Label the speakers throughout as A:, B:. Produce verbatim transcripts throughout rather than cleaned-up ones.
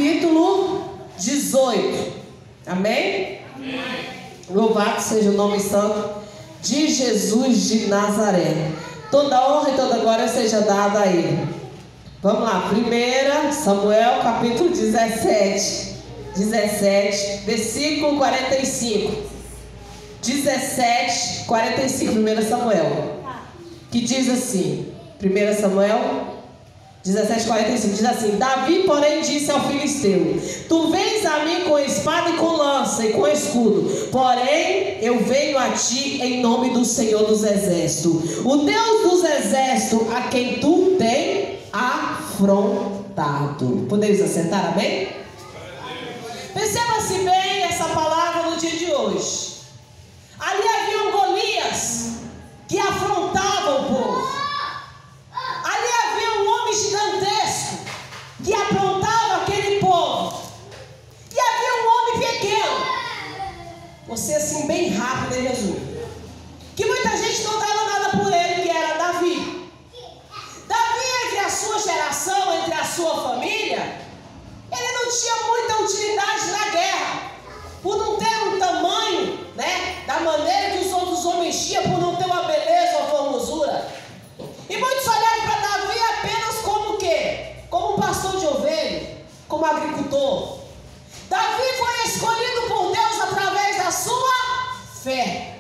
A: capítulo dezoito. Amém? Amém. Louvado seja o nome santo de Jesus de Nazaré. Toda honra e toda glória seja dada a Ele. Vamos lá, primeira Samuel, capítulo dezessete. dezessete, versículo quarenta e cinco. dezessete, quarenta e cinco, primeira Samuel. Que diz assim, primeira Samuel dezessete, quarenta e cinco, diz assim: Davi, porém, disse ao filisteu: Tu vens a mim com espada e com lança e com escudo, porém eu venho a ti em nome do Senhor dos Exércitos, o Deus dos Exércitos, a quem tu tem afrontado. Podemos assentar, amém? Perceba-se bem essa palavra no dia de hoje. Ali havia um Golias que afrontava o povo. Ali havia um homem gigantesco que aprontava aquele povo. E havia um homem pequeno, você assim bem rápido, hein, Jesus? Que muita gente não dava nada por ele, que era Davi. Davi, entre a sua geração, entre a sua família, ele não tinha muita utilidade na guerra, por não ter um tamanho, né, da maneira que os outros homens tinham, por não ter uma beleza ou formosura. E muitos olharam para Davi apenas como o quê? Como um pastor de ovelha, como agricultor. Davi foi escolhido por Deus através da sua fé.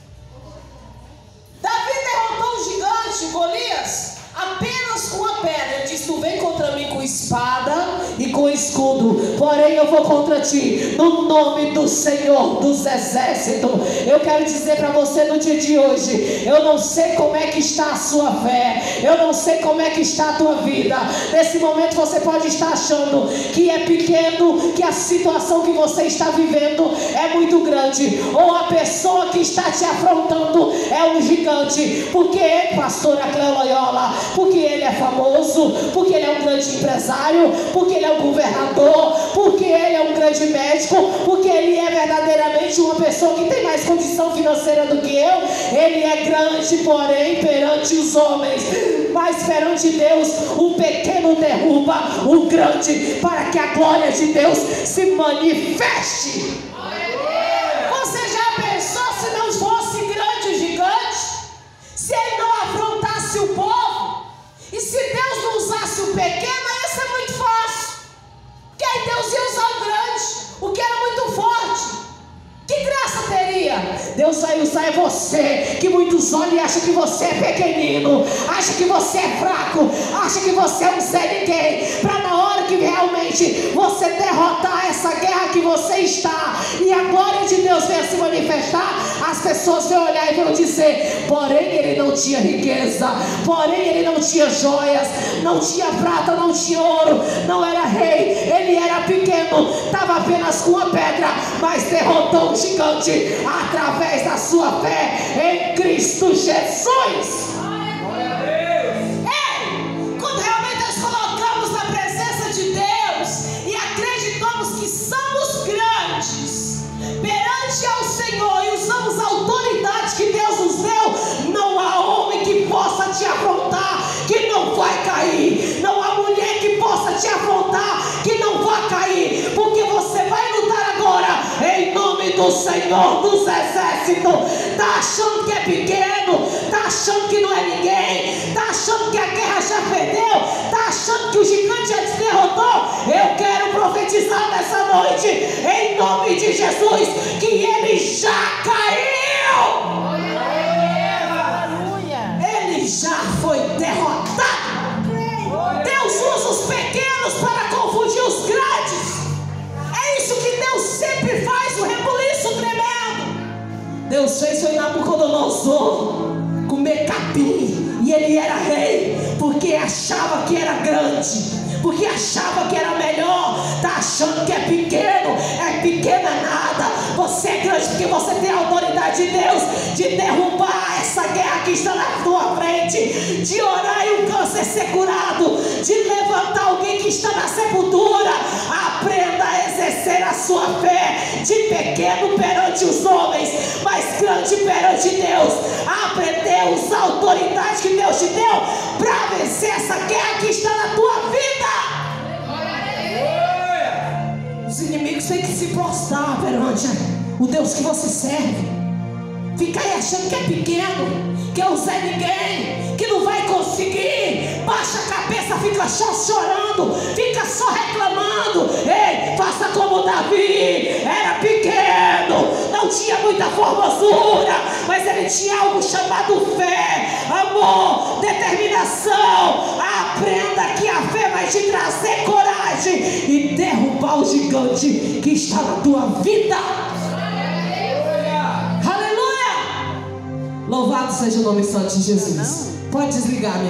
A: Davi derrotou o gigante Golias apenas com a pedra. Ele disse: Tu vem contra mim com espada e com escudo, porém eu vou contra ti no nome do Senhor dos Exércitos. Eu quero dizer para você no dia de hoje, eu não sei como é que está a sua fé, eu não sei como é que está a tua vida. Nesse momento você pode estar achando que é pequeno, que a situação que você está vivendo é muito grande, ou a pessoa que está te afrontando é um gigante. Porque ele, pastora Cléo Loyola, porque ele é famoso, porque ele é um grande empresário, porque ele é um governador, porque ele é um grande médico, porque ele é verdadeiramente uma pessoa que tem mais condição financeira do que eu. Ele é grande, porém, perante os homens, mas perante Deus o pequeno derruba o grande, para que a glória de Deus se manifeste. Você já pensou se não fosse grande o gigante? Se ele não afrontasse o povo? E se Deus não usasse o pequeno, ia ser muito fácil. Porque aí Deus ia usar o grande, o que era muito forte. Que graça teria? Deus vai usar é você, que muitos olham e acham que você é pequenino, acham que você é fraco, acham que você é um Zé Ninguém, para na hora que realmente você derrotar essa guerra que você está e a glória de Deus venha se manifestar, as pessoas vão olhar e vão dizer: porém ele não tinha riqueza, porém ele não tinha joias, não tinha prata, não tinha ouro, não era rei, ele era pequeno, estava apenas com uma pedra, mas derrotou o gigante através da sua fé em Cristo Jesus.
B: Glória a Deus.
A: Ei, quando realmente nós colocamos na presença de Deus e acreditamos que somos grandes perante ao Senhor e usamos a autoridade que Deus nos deu, não há homem que possa te afrontar que não vai cair, não há mulher que possa te afrontar que não vai cair, porque você vai lutar agora em nome do Senhor dos Exércitos. Está achando que é pequeno, está achando que não é ninguém, está achando que a guerra já perdeu, está achando que o gigante já te derrotou. Eu quero profetizar nessa noite, em nome de Jesus, que ele já caiu.
B: Aleluia.
A: Ele já foi derrotado. Deus usa os pequenos para confundir os grandes. É isso que Deus sempre faz, o rebuliço tremendo. Deus fez foi Nabucodonosor comer capim, e ele era rei, porque achava que era grande, porque achava que era melhor. Está achando que é pequeno, é pequeno é nada. Você é grande porque você tem a autoridade de Deus de derrubar essa guerra que está na tua frente, de orar e o câncer ser curado, de levantar alguém que está na sepultura. Aprenda a exercer a sua fé, de pequeno perante os homens, mas grande perante Deus. Aprender a usar a autoridade que Deus te deu para vencer essa guerra que está na tua vida. você tem que se prostrar perante o Deus que você serve. Fica aí achando que é pequeno, que é o Zé Ninguém, que não vai conseguir. Baixa a cabeça, fica só chorando, fica só reclamando. Ei, faça como Davi. Era pequeno, não tinha muita formosura, mas ele tinha algo chamado fé, amor, determinação. Aprenda que a fé vai te trazer coragem e derrubar o gigante que está na tua vida. Louvado seja o nome santo de Jesus. Pode desligar, minha